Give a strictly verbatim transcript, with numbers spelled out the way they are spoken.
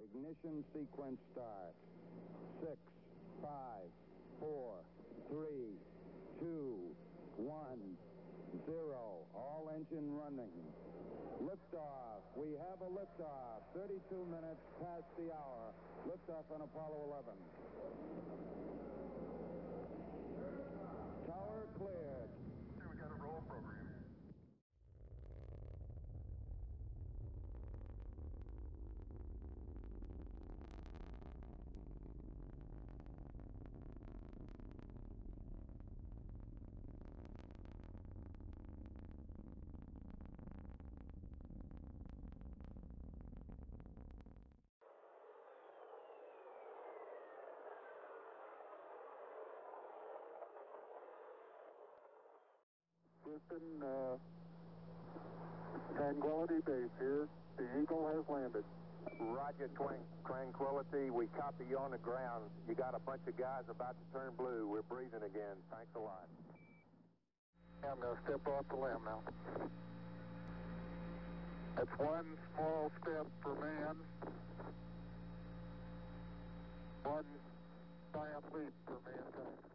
Ignition sequence start. Six, five, four, three, two, one, zero. All engine running. Liftoff. We have a liftoff. thirty-two minutes past the hour. Liftoff on Apollo eleven. Tower cleared. We got a roll program. Houston, uh, Tranquility Base here. The Eagle has landed. Roger, Twin Tranquility. We copy you on the ground. You got a bunch of guys about to turn blue. We're breathing again. Thanks a lot. I'm going to step off the limb now. That's one small step for man, one giant leap for mankind.